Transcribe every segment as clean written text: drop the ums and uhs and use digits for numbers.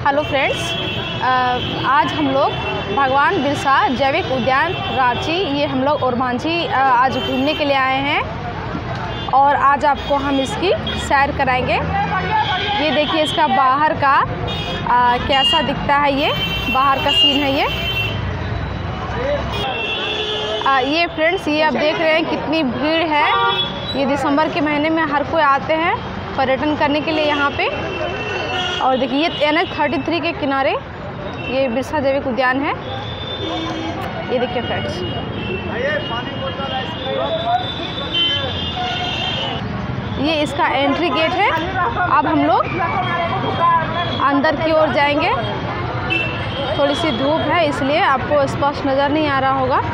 Hello friends, आज हम लोग भगवान बिरसा जैविक उद्यान रांची, ये हम लोग ओरमांझी आज घूमने के लिए आए हैं और आज आपको हम इसकी सैर कराएंगे। ये देखिए इसका बाहर का कैसा दिखता है, ये बाहर का सीन है। ये फ्रेंड्स, ये आप देख रहे हैं कितनी भीड़ है। ये दिसंबर के महीने में हर कोई आते हैं पर्यटन करने के लिए यहाँ पे। और देखिए ये NH-33 के किनारे ये बिरसा जैविक उद्यान है। ये देखिए फ्रेंड्स, ये इसका एंट्री गेट है। अब हम लोग अंदर की ओर जाएंगे। थोड़ी सी धूप है इसलिए आपको स्पष्ट नज़र नहीं आ रहा होगा।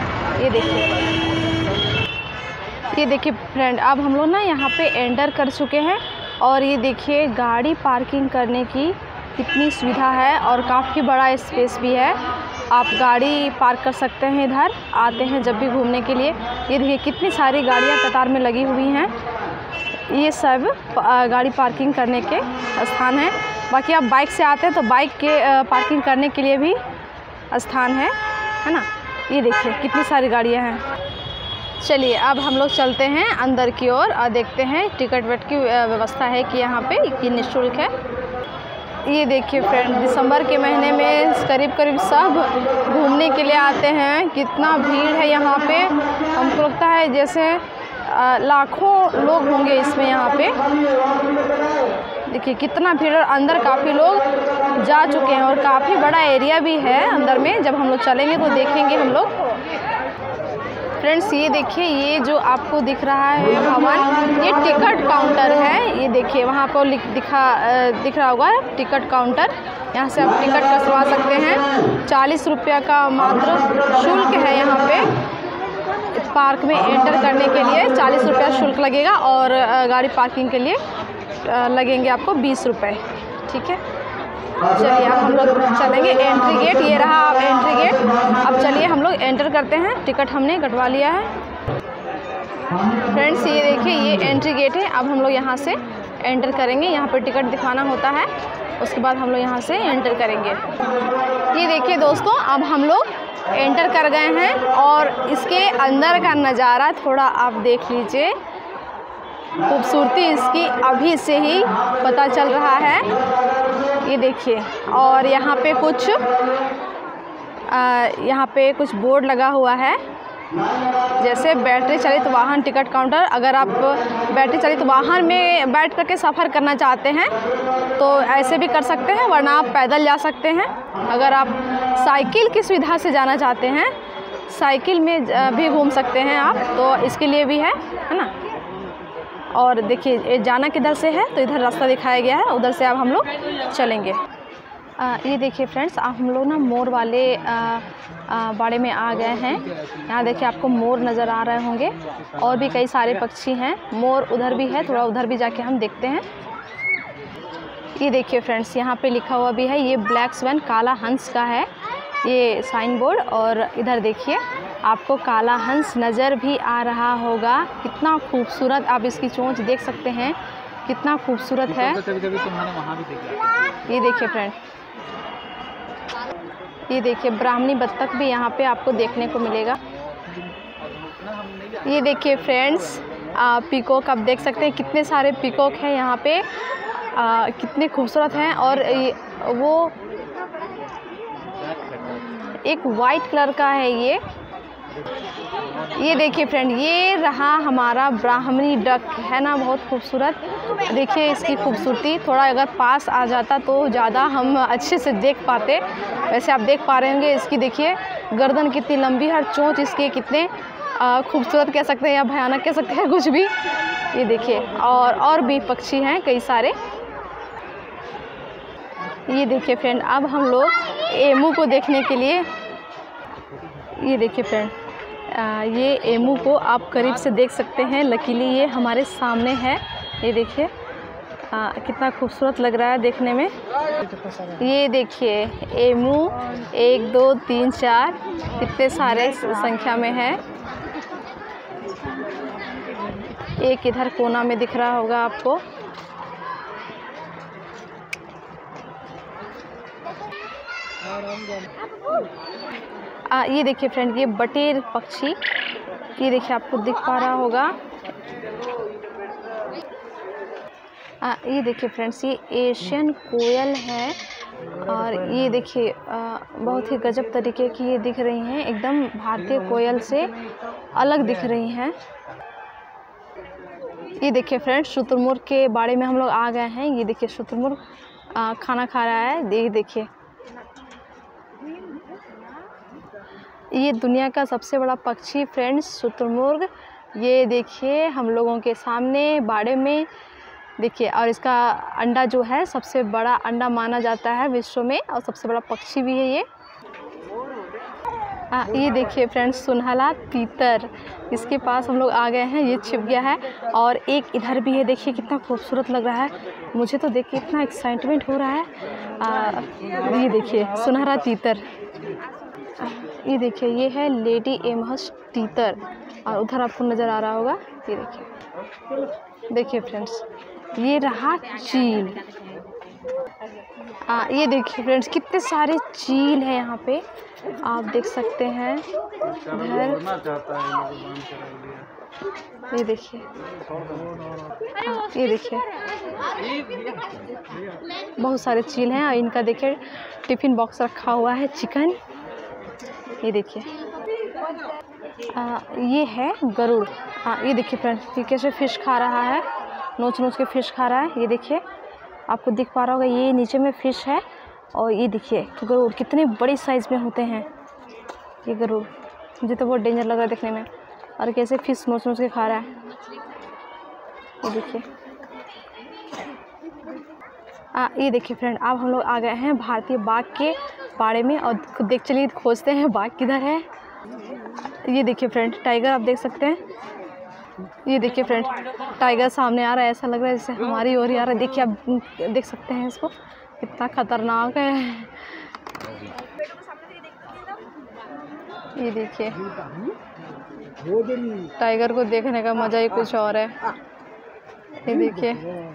ये देखिए फ्रेंड, अब हम लोग ना यहाँ पे एंटर कर चुके हैं और ये देखिए गाड़ी पार्किंग करने की कितनी सुविधा है और काफ़ी बड़ा स्पेस भी है। आप गाड़ी पार्क कर सकते हैं, इधर आते हैं जब भी घूमने के लिए। ये देखिए कितनी सारी गाड़ियाँ कतार में लगी हुई हैं। ये सब गाड़ी पार्किंग करने के स्थान हैं। बाकी आप बाइक से आते हैं तो बाइक के पार्किंग करने के लिए भी स्थान है ना। ये देखिए कितनी सारी गाड़ियाँ हैं। चलिए अब हम लोग चलते हैं अंदर की ओर और देखते हैं टिकट वेट की व्यवस्था है कि यहाँ पे कि निःशुल्क है। ये देखिए फ्रेंड, दिसंबर के महीने में करीब सब घूमने के लिए आते हैं। कितना भीड़ है यहाँ पे, हमको लगता है जैसे लाखों लोग होंगे इसमें यहाँ पे। देखिए कितना भीड़, और अंदर काफ़ी लोग जा चुके हैं और काफ़ी बड़ा एरिया भी है अंदर में। जब हम लोग चलेंगे तो देखेंगे हम लोग। फ्रेंड्स ये देखिए, ये जो आपको दिख रहा है भवन, ये टिकट काउंटर है। ये देखिए वहाँ पर दिख रहा होगा टिकट काउंटर। यहाँ से आप टिकट कसवा सकते हैं। 40 रुपये का मात्र शुल्क है यहाँ पे। पार्क में एंटर करने के लिए 40 रुपया शुल्क लगेगा और गाड़ी पार्किंग के लिए लगेंगे आपको 20 रुपये। ठीक है, चलिए अब हम लोग चलेंगे। एंट्री गेट ये रहा, अब एंट्री गेट। अब चलिए हम लोग एंटर करते हैं। टिकट हमने कटवा लिया है। फ्रेंड्स ये देखिए, ये एंट्री गेट है। अब हम लोग यहाँ से एंटर करेंगे। यहाँ पर टिकट दिखाना होता है, उसके बाद हम लोग यहाँ से एंटर करेंगे। ये देखिए दोस्तों, अब हम लोग एंटर कर गए हैं और इसके अंदर का नज़ारा थोड़ा आप देख लीजिए। खूबसूरती इसकी अभी से ही पता चल रहा है। ये देखिए, और यहाँ पे कुछ बोर्ड लगा हुआ है, जैसे बैटरी चालित वाहन टिकट काउंटर। अगर आप बैटरी चालित वाहन में बैठ करके सफ़र करना चाहते हैं तो ऐसे भी कर सकते हैं, वरना आप पैदल जा सकते हैं। अगर आप साइकिल की सुविधा से जाना चाहते हैं, साइकिल में भी घूम सकते हैं आप, तो इसके लिए भी है ना। और देखिए जाना किधर से है, तो इधर रास्ता दिखाया गया है, उधर से अब हम लोग चलेंगे। ये देखिए फ्रेंड्स, आप हम लोग ना मोर वाले बाड़े में आ गए हैं। यहाँ देखिए आपको मोर नज़र आ रहे होंगे और भी कई सारे पक्षी हैं। मोर उधर भी है, थोड़ा उधर भी जाके हम देखते हैं। ये देखिए फ्रेंड्स, यहाँ पे लिखा हुआ भी है, ये ब्लैक स्वन काला हंस का है ये साइन बोर्ड। और इधर देखिए आपको काला हंस नज़र भी आ रहा होगा। कितना खूबसूरत, आप इसकी चोंच देख सकते हैं, कितना खूबसूरत है। ये देखिए फ्रेंड, ये देखिए ब्राह्मणी बत्तख भी यहाँ पे आपको देखने को मिलेगा। ये देखिए फ्रेंड्स, पीकॉक आप देख सकते हैं, कितने सारे पीकॉक हैं यहाँ पे, कितने खूबसूरत हैं। और वो एक वाइट कलर का है ये देखिए फ्रेंड, ये रहा हमारा ब्राह्मणी डक, है ना, बहुत खूबसूरत। देखिए इसकी खूबसूरती, थोड़ा अगर पास आ जाता तो ज़्यादा हम अच्छे से देख पाते। वैसे आप देख पा रहे होंगे इसकी, देखिए गर्दन कितनी लंबी है, चोंच इसके कितने खूबसूरत कह सकते हैं या भयानक कह सकते हैं, कुछ भी। ये देखिए और भी पक्षी हैं कई सारे। ये देखिए फ्रेंड, अब हम लोग एमू को देखने के लिए, ये देखिए फ्रेंड, ये एमू को आप करीब से देख सकते हैं। लकीली ये हमारे सामने है। ये देखिए कितना खूबसूरत लग रहा है देखने में। ये देखिए एमू 1 2 3 4 कितने सारे संख्या में है। एक इधर कोना में दिख रहा होगा आपको। ये देखिए फ्रेंड, ये बटेर पक्षी, ये देखिए आपको दिख पा रहा होगा। ये देखिए फ्रेंड्स, ये एशियन कोयल है और ये देखिए बहुत ही गजब तरीके की ये दिख रही हैं, एकदम भारतीय कोयल से अलग दिख रही हैं। ये देखिए फ्रेंड्स, शुतुरमुर्ग के बाड़े में हम लोग आ गए हैं। ये देखिए शुतुरमुर्ग खाना खा रहा है। ये देखिए, ये दुनिया का सबसे बड़ा पक्षी फ्रेंड्स शुतुरमुर्ग, ये देखिए हम लोगों के सामने बाड़े में देखिए। और इसका अंडा जो है सबसे बड़ा अंडा माना जाता है विश्व में और सबसे बड़ा पक्षी भी है ये। ये देखिए फ्रेंड्स, सुनहला तीतर, इसके पास हम लोग आ गए हैं। ये छिप गया है और एक इधर भी है, देखिए कितना खूबसूरत लग रहा है। मुझे तो देख के इतना एक्साइटमेंट हो रहा है। ये देखिए सुनहरा तीतर, ये देखिए ये है लेडी एमहस तीतर और उधर आपको नज़र आ रहा होगा। ये देखिए फ्रेंड्स, ये रहा चील। ये देखिए फ्रेंड्स, कितने सारे चील हैं यहाँ पे, आप देख सकते हैं इधर। ये देखिए, ये देखिए बहुत सारे चील हैं और इनका देखिए टिफ़िन बॉक्स रखा हुआ है चिकन। ये देखिए ये है गरुड़। ये देखिए फ्रेंड्स, ये कैसे फ़िश खा रहा है, नोच नोच के फ़िश खा रहा है। ये देखिए आपको दिख पा रहा होगा, ये नीचे में फ़िश है। और ये देखिए गरुड़ कितने बड़ी साइज़ में होते हैं ये गरुड़, मुझे तो बहुत डेंजर लग रहा है देखने में। और कैसे फ़िश नोच नोच के खा रहा है, ये देखिए। ये देखिए फ्रेंड, अब हम लोग आ गए हैं भारतीय बाघ के बाड़े में और देख चलिए खोजते हैं बाघ किधर है। ये देखिए फ्रेंड, टाइगर आप देख सकते हैं। ये देखिए फ्रेंड, टाइगर सामने आ रहा है, ऐसा लग रहा है जैसे हमारी ओर ही आ रहा है। देखिए आप देख सकते हैं इसको, कितना खतरनाक है। ये देखिए टाइगर को देखने का मज़ा ही कुछ और है। ये देखिए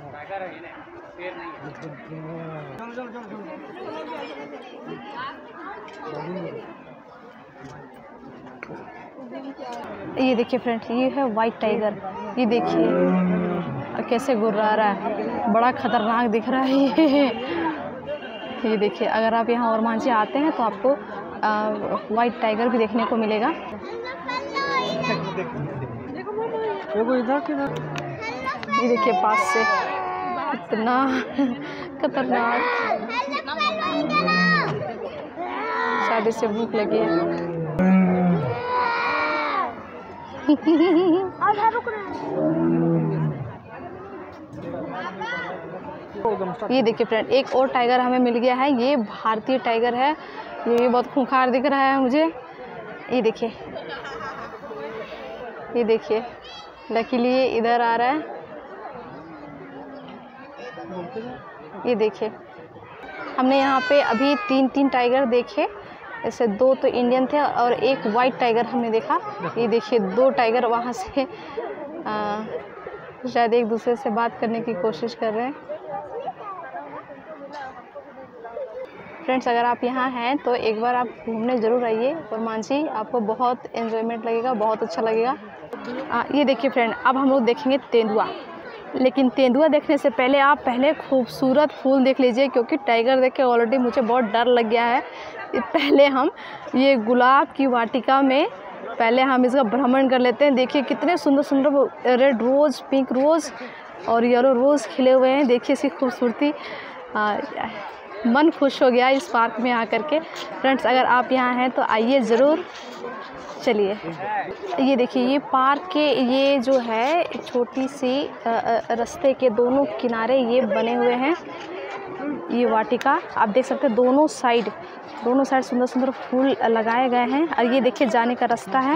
ये देखिए फ्रेंड्स, ये है वाइट टाइगर। ये देखिए कैसे गुर्रा रहा है, बड़ा खतरनाक दिख रहा है ये देखिए, अगर आप यहाँ और मांझी आते हैं तो आपको वाइट टाइगर भी देखने को मिलेगा। ये देखिए पास से इतना खतरनाक, शायद इसे भूख लगी है। ये देखिए फ्रेंड, एक और टाइगर हमें मिल गया है। ये भारतीय टाइगर है, ये भी बहुत खूंखार दिख रहा है मुझे। ये देखिए, ये देखिए लकीली ये इधर आ रहा है। ये देखिए, हमने यहाँ पे अभी तीन टाइगर देखे, ऐसे 2 तो इंडियन थे और एक वाइट टाइगर हमने देखा। ये देखिए 2 टाइगर वहाँ से शायद एक दूसरे से बात करने की कोशिश कर रहे हैं। फ्रेंड्स, अगर आप यहाँ हैं तो एक बार आप घूमने ज़रूर आइए और मांझी, आपको बहुत एंजॉयमेंट लगेगा, बहुत अच्छा लगेगा। ये देखिए फ्रेंड, अब हम लोग देखेंगे तेंदुआ। लेकिन तेंदुआ देखने से पहले आप खूबसूरत फूल देख लीजिए, क्योंकि टाइगर देख के ऑलरेडी मुझे बहुत डर लग गया है। पहले हम ये गुलाब की वाटिका में पहले हम इसका भ्रमण कर लेते हैं। देखिए कितने सुंदर सुंदर रेड रोज़, पिंक रोज़ और येलो रोज़ खिले हुए हैं। देखिए इसकी खूबसूरती, मन खुश हो गया इस पार्क में आकर के। फ्रेंड्स, अगर आप यहाँ हैं तो आइए ज़रूर। चलिए, ये देखिए ये पार्क के ये जो है छोटी सी रास्ते के दोनों किनारे ये बने हुए हैं। ये वाटिका आप देख सकते हैं, दोनों साइड सुंदर सुंदर फूल लगाए गए हैं। और ये देखिए जाने का रास्ता है।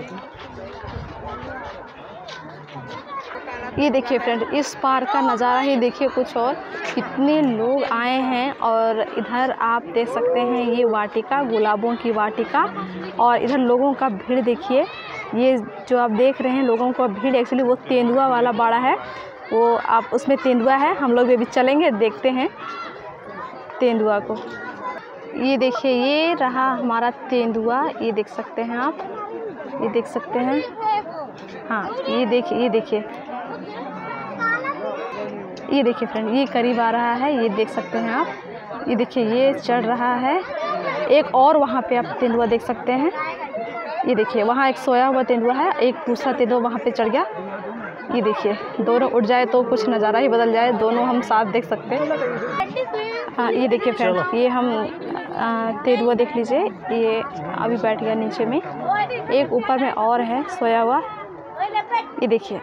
ये देखिए फ्रेंड, इस पार्क का नज़ारा ही देखिए कुछ और, कितने लोग आए हैं। और इधर आप देख सकते हैं ये वाटिका, गुलाबों की वाटिका, और इधर लोगों का भीड़ देखिए। ये जो आप देख रहे हैं लोगों का भीड़, एक्चुअली वो तेंदुआ वाला बाड़ा है, वो आप उसमें तेंदुआ है। हम लोग भी चलेंगे, देखते हैं तेंदुआ को। ये देखिए, ये रहा हमारा तेंदुआ। ये देख सकते हैं आप, ये देख सकते हैं। हाँ, ये देखिए, ये देखिए, ये देखिए फ्रेंड, ये करीब आ रहा है। ये देख सकते हैं आप, ये देखिए, ये चढ़ रहा है। एक और वहाँ पे आप तेंदुआ देख सकते हैं। ये देखिए, वहाँ एक सोया हुआ तेंदुआ है, एक दूसरा तेंदुआ वहाँ पे चढ़ गया। ये देखिए, दोनों उड़ जाए तो कुछ नज़ारा ही बदल जाए, दोनों हम साथ देख सकते हैं। हाँ, ये देखिए फ्रेंड, ये हम तेंदुआ देख लीजिए, ये अभी बैठ गया नीचे में। एक ऊपर में और है सोया हुआ, ये देखिए,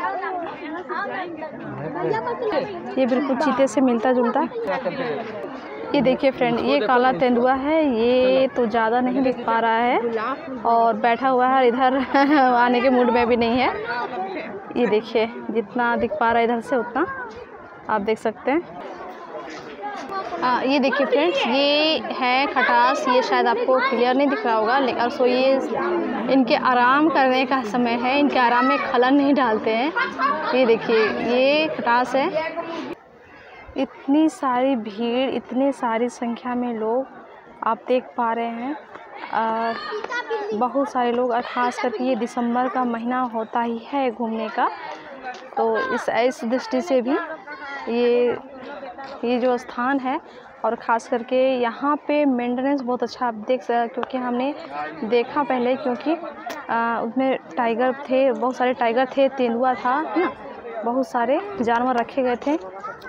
ये बिल्कुल चीते से मिलता जुलता। ये देखिए फ्रेंड, ये काला तेंदुआ है, ये तो ज़्यादा नहीं दिख पा रहा है और बैठा हुआ है इधर आने के मूड में भी नहीं है। ये देखिए, जितना दिख पा रहा है इधर से उतना आप देख सकते हैं। ये देखिए फ्रेंड्स, ये है खटास। ये शायद आपको क्लियर नहीं दिख रहा होगा, लेकिन सो ये इनके आराम करने का समय है, इनके आराम में खलन नहीं डालते हैं। ये देखिए, ये खटास है। इतनी सारी भीड़, इतनी सारी संख्या में लोग आप देख पा रहे हैं। बहुत सारे लोग, और ख़ास करके ये दिसंबर का महीना होता ही है घूमने का, तो इस दृष्टि से भी ये जो स्थान है, और ख़ास करके यहाँ पे मेंटेनेंस बहुत अच्छा आप देख सकते, क्योंकि हमने देखा पहले, क्योंकि उसमें टाइगर थे, बहुत सारे टाइगर थे, तेंदुआ था, है ना, बहुत सारे जानवर रखे गए थे।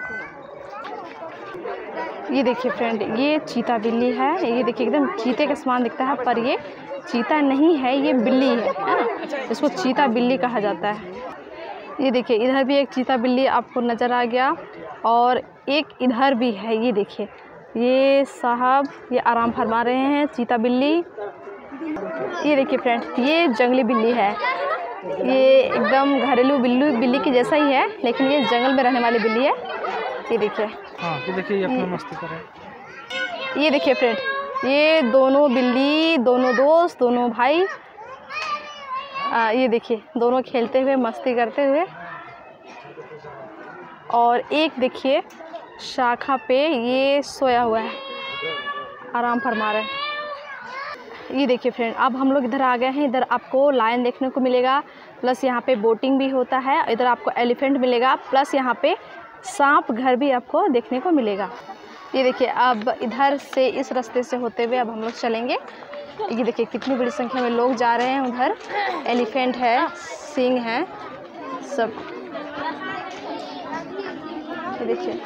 ये देखिए फ्रेंड, ये चीता बिल्ली है। ये देखिए, एकदम चीते के समान दिखता है, पर ये चीता नहीं है, ये बिल्ली है ना, इसको चीता बिल्ली कहा जाता है। ये देखिए, इधर भी एक चीता बिल्ली आपको नज़र आ गया, और एक इधर भी है। ये देखिए, ये साहब ये आराम फरमा रहे हैं, चीता बिल्ली। ये देखिए फ्रेंड, ये जंगली बिल्ली है। ये एकदम घरेलू बिल्ली की जैसा ही है, लेकिन ये जंगल में रहने वाली बिल्ली है। ये देखिए, हाँ, ये देखिए, ये अपना मस्ती कर रहे हैं। ये देखिए फ्रेंड, ये दोनों बिल्ली, दोनों दोस्त, दोनों भाई, ये देखिए, दोनों खेलते हुए, मस्ती करते हुए। और एक देखिए शाखा पे ये सोया हुआ है, आराम फरमा रहा है। ये देखिए फ्रेंड, अब हम लोग इधर आ गए हैं। इधर आपको लायन देखने को मिलेगा, प्लस यहाँ पे बोटिंग भी होता है। इधर आपको एलिफेंट मिलेगा, प्लस यहाँ पे सांप घर भी आपको देखने को मिलेगा। ये देखिए, अब इधर से इस रास्ते से होते हुए अब हम लोग चलेंगे। ये देखिए, कितनी बड़ी संख्या में लोग जा रहे हैं। उधर एलिफेंट है, सिंह है, सब। ये देखिए,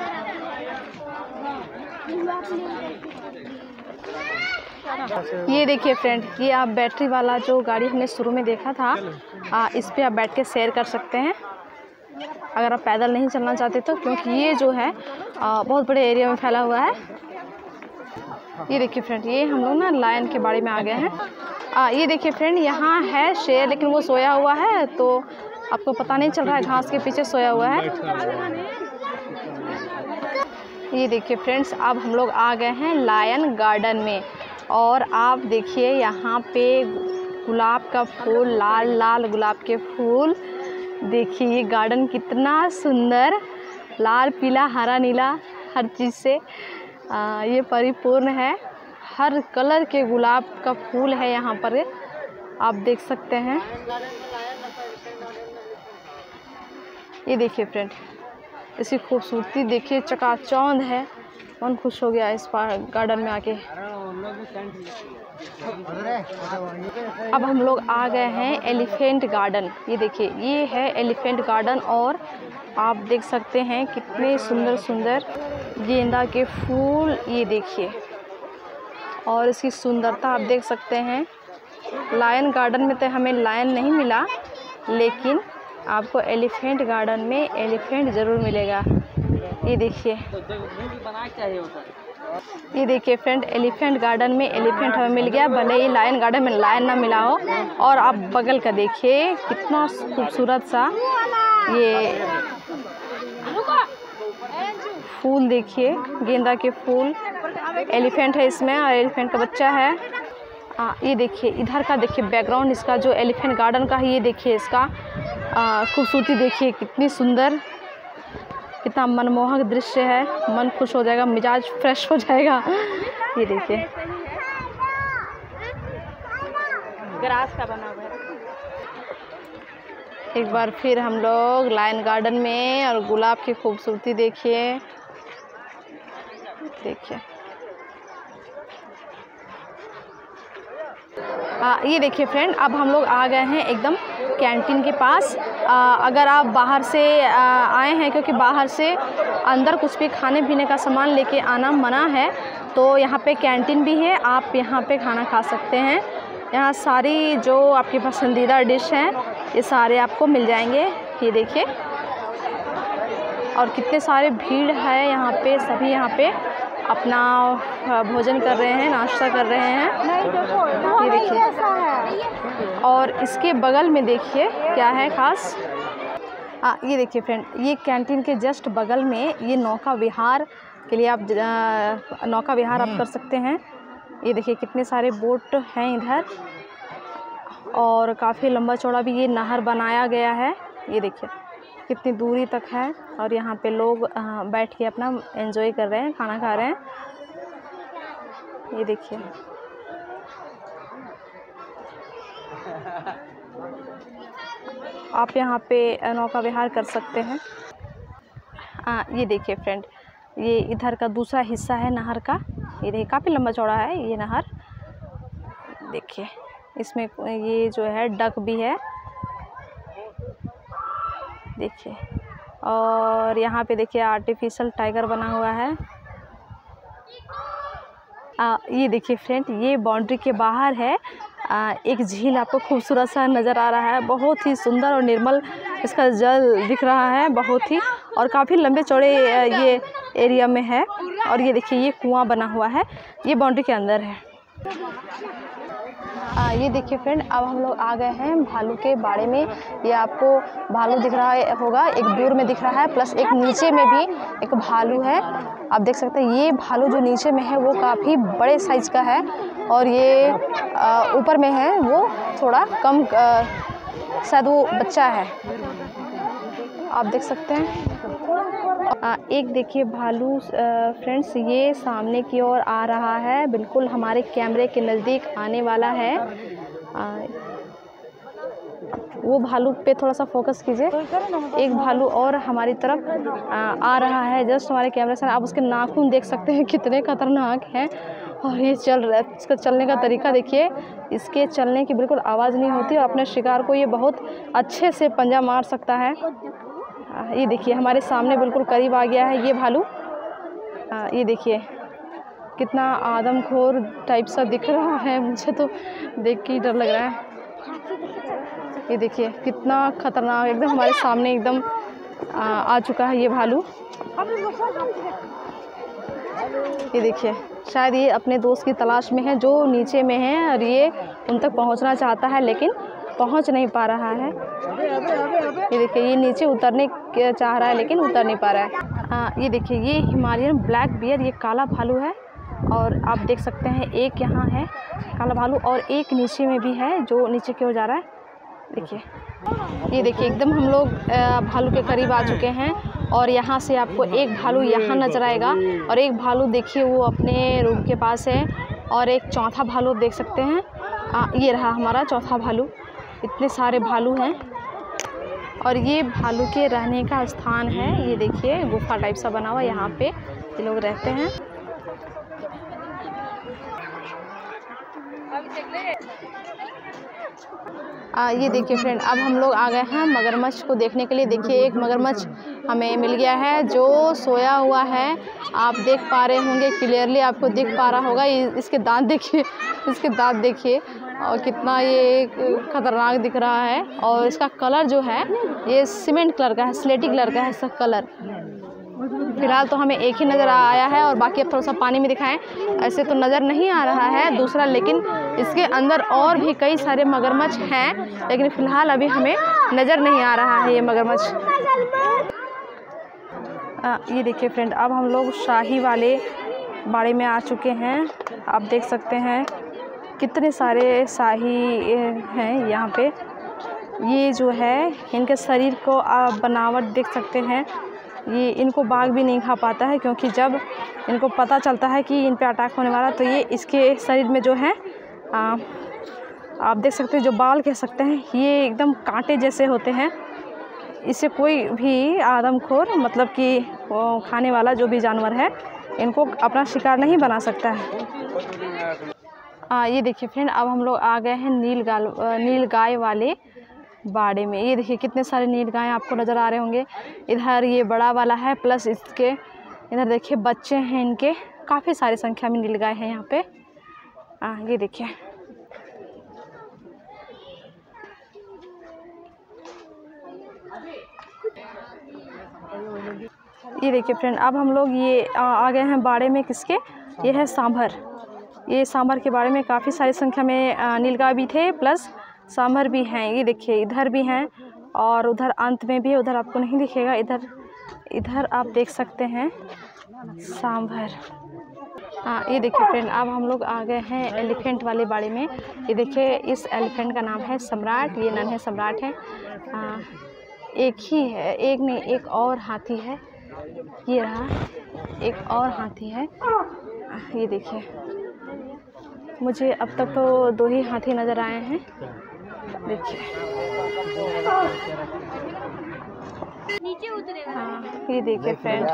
ये देखिए फ्रेंड, ये आप बैटरी वाला जो गाड़ी हमने शुरू में देखा था, इस पे आप बैठ के सैर कर सकते हैं, अगर आप पैदल नहीं चलना चाहते तो, क्योंकि ये जो है बहुत बड़े एरिया में फैला हुआ है। ये देखिए फ्रेंड, ये हम लोग ना लायन के बारे में आ गए हैं। ये देखिए फ्रेंड, यहाँ है शेर, लेकिन वो सोया हुआ है, तो आपको पता नहीं चल रहा है, घास के पीछे सोया हुआ है। ये देखिए फ्रेंड्स, अब हम लोग आ गए हैं लायन गार्डन में, और आप देखिए यहाँ पे गुलाब का फूल, लाल लाल गुलाब के फूल। देखिए ये गार्डन कितना सुंदर, लाल, पीला, हरा, नीला, हर चीज़ से ये परिपूर्ण है। हर कलर के गुलाब का फूल है यहाँ पर, आप देख सकते हैं। ये देखिए फ्रेंड, इसकी खूबसूरती देखिए, चकाचौंध है। मन खुश हो गया इस गार्डन में आके। अब हम लोग आ गए हैं एलिफेंट गार्डन। ये देखिए, ये है एलिफेंट गार्डन, और आप देख सकते हैं कितने सुंदर सुंदर गेंदा के फूल। ये देखिए, और इसकी सुंदरता आप देख सकते हैं। लायन गार्डन में तो हमें लायन नहीं मिला, लेकिन आपको एलिफेंट गार्डन में एलिफेंट ज़रूर मिलेगा। ये देखिए, ये देखिए फ्रेंड, एलिफेंट गार्डन में एलिफेंट हमें मिल गया, भले ही लायन गार्डन में लायन ना मिला हो। और आप बगल का देखिए, कितना खूबसूरत सा ये फूल देखिए, गेंदा के फूल। एलिफेंट है इसमें, और एलिफेंट का बच्चा है। ये देखिए, इधर का देखिए बैकग्राउंड इसका, जो एलिफेंट गार्डन का है। ये देखिए इसका खूबसूरती देखिए, कितनी सुंदर। कितना मनमोहक दृश्य है, मन खुश हो जाएगा, मिजाज फ्रेश हो जाएगा। ये देखिए ग्रास का बना हुआ है। एक बार फिर हम लोग लाइन गार्डन में, और गुलाब की खूबसूरती देखिए, देखिए ये देखिए फ्रेंड, अब हम लोग आ गए हैं एकदम कैंटीन के पास। अगर आप बाहर से आए हैं, क्योंकि बाहर से अंदर कुछ भी खाने पीने का सामान लेके आना मना है, तो यहाँ पे कैंटीन भी है, आप यहाँ पे खाना खा सकते हैं। यहाँ सारी जो आपकी पसंदीदा डिश हैं ये सारे आपको मिल जाएंगे। ये देखिए, और कितने सारे भीड़ है यहाँ पे, सभी यहाँ पे अपना भोजन कर रहे हैं, नाश्ता कर रहे हैं। ये देखिए, और इसके बगल में देखिए क्या है खास। ये देखिए फ्रेंड, ये कैंटीन के जस्ट बगल में ये नौका विहार के लिए आप नौका विहार आप कर सकते हैं। ये देखिए कितने सारे बोट हैं इधर, और काफ़ी लंबा चौड़ा भी ये नहर बनाया गया है। ये देखिए कितनी दूरी तक है, और यहाँ पे लोग बैठ के अपना एंजॉय कर रहे हैं, खाना खा रहे हैं। ये देखिए, आप यहाँ पे नौका विहार कर सकते हैं। ये देखिए फ्रेंड, ये इधर का दूसरा हिस्सा है नहर का। ये देखिए काफ़ी लंबा चौड़ा है ये नहर। देखिए इसमें ये जो है डक भी है, देखिए, और यहाँ पे देखिए आर्टिफिशियल टाइगर बना हुआ है। ये देखिए फ्रेंड, ये बाउंड्री के बाहर है एक झील आपको खूबसूरत सा नज़र आ रहा है, बहुत ही सुंदर और निर्मल इसका जल दिख रहा है, बहुत ही, और काफ़ी लंबे चौड़े ये एरिया में है। और ये देखिए ये कुआं बना हुआ है, ये बाउंड्री के अंदर है। ये देखिए फ्रेंड, अब हम लोग आ गए हैं भालू के बाड़े में। ये आपको भालू दिख रहा होगा, एक दूर में दिख रहा है, प्लस एक नीचे में भी एक भालू है। आप देख सकते हैं ये भालू जो नीचे में है वो काफ़ी बड़े साइज का है, और ये ऊपर में है वो थोड़ा कम, शायद वो बच्चा है, आप देख सकते हैं। एक देखिए भालू फ्रेंड्स, ये सामने की ओर आ रहा है, बिल्कुल हमारे कैमरे के नज़दीक आने वाला है। वो भालू पे थोड़ा सा फोकस कीजिए। एक भालू और हमारी तरफ आ रहा है जस्ट हमारे कैमरे से। आप उसके नाखून देख सकते हैं कितने खतरनाक हैं, और ये चल रहा है, इसका चलने का तरीका देखिए, इसके चलने की बिल्कुल आवाज़ नहीं होती, और अपने शिकार को ये बहुत अच्छे से पंजा मार सकता है। ये देखिए हमारे सामने बिल्कुल करीब आ गया है ये भालू। ये देखिए कितना आदमखोर टाइप सा दिख रहा है, मुझे तो देख के ही डर लग रहा है। ये देखिए कितना खतरनाक, एकदम हमारे सामने एकदम आ चुका है ये भालू। ये देखिए शायद ये अपने दोस्त की तलाश में है जो नीचे में है, और ये उन तक पहुंचना चाहता है लेकिन पहुंच नहीं पा रहा है। ये देखिए ये नीचे उतरने चाह रहा है लेकिन उतर नहीं पा रहा है। ये देखिए ये हिमालयन ब्लैक बियर, ये काला भालू है, और आप देख सकते हैं एक यहाँ है काला भालू, और एक नीचे में भी है जो नीचे की ओर जा रहा है। देखिए ये देखिए एकदम हम लोग भालू के करीब आ चुके हैं, और यहाँ से आपको एक भालू यहाँ नज़र आएगा, और एक भालू देखिए वो अपने रूम के पास है, और एक चौथा भालू देख सकते हैं। ये रहा हमारा चौथा भालू। इतने सारे भालू हैं, और ये भालू के रहने का स्थान है। ये देखिए गुफा टाइप सा बना हुआ, यहाँ पे ये लोग रहते हैं। ये देखिए फ्रेंड, अब हम लोग आ गए हैं मगरमच्छ को देखने के लिए। देखिए एक मगरमच्छ हमें मिल गया है जो सोया हुआ है, आप देख पा रहे होंगे क्लियरली, आपको दिख पा रहा होगा। इसके दांत देखिए, इसके दांत देखिए, और कितना ये खतरनाक दिख रहा है। और इसका कलर जो है ये सीमेंट कलर का है, स्लेटी कलर का है इसका कलर। फिलहाल तो हमें एक ही नज़र आया है, और बाकी अब थोड़ा सा पानी में दिखाएं, ऐसे तो नज़र नहीं आ रहा है दूसरा, लेकिन इसके अंदर और भी कई सारे मगरमच्छ हैं, लेकिन फ़िलहाल अभी हमें नज़र नहीं आ रहा है ये मगरमच्छ। ये देखिए फ्रेंड, अब हम लोग शाही वाले बाड़े में आ चुके हैं। आप देख सकते हैं कितने सारे शाही हैं यहाँ पे। ये जो है इनके शरीर को आप बनावट देख सकते हैं, ये इनको बाघ भी नहीं खा पाता है, क्योंकि जब इनको पता चलता है कि इन पे अटैक होने वाला, तो ये इसके शरीर में जो है आप देख सकते हैं, जो बाल कह सकते हैं, ये एकदम कांटे जैसे होते हैं। इसे कोई भी आदमखोर, मतलब कि खाने वाला जो भी जानवर है, इनको अपना शिकार नहीं बना सकता है। ये देखिए फ्रेंड, अब हम लोग आ गए हैं नील गाय वाले बाड़े में। ये देखिए कितने सारे नील गाय आपको नज़र आ रहे होंगे। इधर ये बड़ा वाला है, प्लस इसके इधर देखिए बच्चे हैं इनके, काफ़ी सारी संख्या में नील गाय हैं यहाँ पे। ये देखिए, ये देखिए फ्रेंड, अब हम लोग ये आ गए हैं बाड़े में। किसके? ये है सांभर। ये सांभर के बारे में काफ़ी सारी संख्या में नीलगाय भी थे, प्लस सांभर भी हैं। ये देखिए इधर भी हैं और उधर अंत में भी, उधर आपको नहीं दिखेगा, इधर आप देख सकते हैं सांभर। ये देखिए फ्रेंड, अब हम लोग आ गए हैं एलिफेंट वाले बाड़े में। ये देखिए, इस एलिफेंट का नाम है सम्राट। ये नन्हे सम्राट है। एक ही है, एक नहीं, एक और हाथी है। ये रहा, एक और हाथी है। ये देखिए, मुझे अब तक तो 2 ही हाथी नज़र आए हैं। देखिए, ये देखिए फ्रेंड,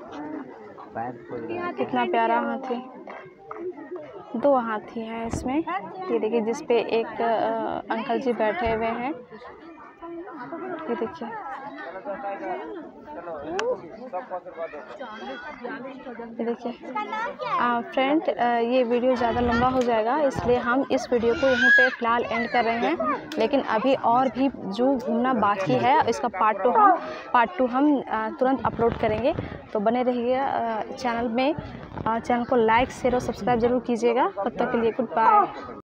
कितना प्यारा हाथी। 2 हाथी हैं इसमें। ये देखिए, जिस पे एक अंकल जी बैठे हुए हैं। ये देखिए, फ्रेंड, ये वीडियो ज़्यादा लंबा हो जाएगा, इसलिए हम इस वीडियो को यहीं पे फ़िलहाल एंड कर रहे हैं। लेकिन अभी और भी जो घूमना बाकी है, इसका पार्ट 2 हम तुरंत अपलोड करेंगे। तो बने रहिएगा चैनल में। चैनल को लाइक, शेयर और सब्सक्राइब ज़रूर कीजिएगा। तब तक के लिए गुड बाय।